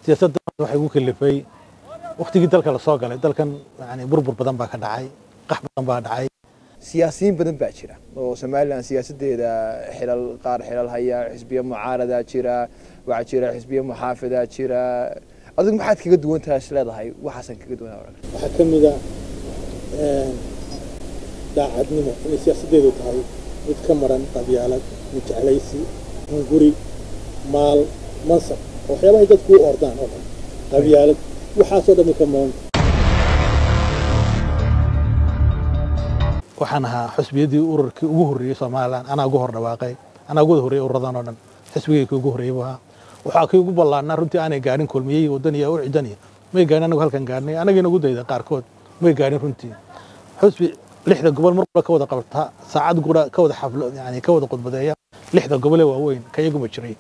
siyaasadda waxay ugu kalifay waqtigii dalka la soo galay dalkan yani burbur badan baa ka dhacay qax badan baa dhacay siyaasiyiin badan baa jira oo Soomaaliland siyaasadeeda xilal haya xisbiyo mucaarada jira waxa jira xisbiyo muxaafada jira adigu maxaad kaga duwan tahay leedahay waxaasan kaga duwanaa waxa kamid ah daacadnimo in siyaasadeedu tahay mid ka maran qabyaalad mujeclaysi guri maal mansab waxyaabaha dadku u ordaan oo dhan qabyaalad waxaasoo dhan ka maran waxaan ahaa xisbiyadii ururkii ugu horeeyay Soomaaliland ana ugu hor dhawaaqay ana ugu horeeyay ururadan oo dhan xisbigii ugu horeeyay waxa ka ugu ballaarnaa runtii aanay gaarin kulmiyay wadaniya oo cidaniya may gaarin anagu halkan gaarnay anaga inagu dayda qaarkood may gaarin runtii xisbi lixda gobol marba ka wada qabta saacad gura ka wada xaflo yani ka wada qodbadeeya lixda gobol ee waaweyn ka iyagu ma jiray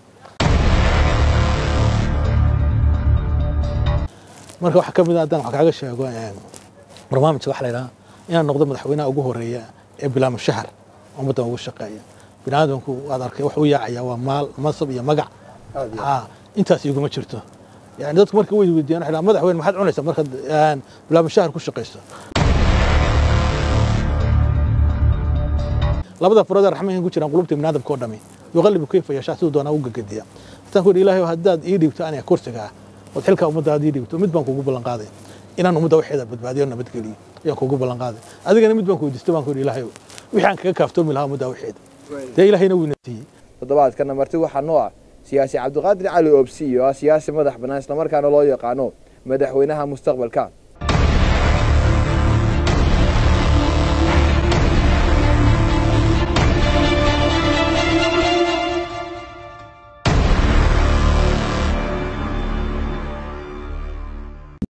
marka waxa kamid ah hadaan wax kaaga sheego barnaamijka waxa la yiraahdaa inaan noqdo madaxweynaha ugu horeeya ee bilaam shahar ummadda ugu shaqeeya binaadamku waad arkay wax uu yaacaya waa maal mansab iyo magac intaas iguma jirto yani dadku markay way weydiiyaan waxa madaxweyne maxaad cunaysaa marka bilaam shahar ku shaqeyso labada farada raxmayn ku jiraan qulubta binaadamka oo dhami yuqallibu kayfa yashaa sidoo doona u gagadiya tan ku ilaahay haddaad ii dhibto aniga kursiga oo xilka ummadda ii dhibto mid baan kugu ballan qaaday inaan ummadda waxeeda badbaadiyo nabad geliyo ayaan kugu ballan qaaday adigana mid baan ku weydiistay baan ku ilaahay wixii aan kaga kaaftoomi lahaa ummadda waxeeda ilaahayna wuu natiiyay toddobaadkana marti waxa noo ah siyaasi Cabdiqaadir Cali Oobsi oo siyaasi madax banaan isla markaana loo yaqaano madaxweynaha mustaqbalka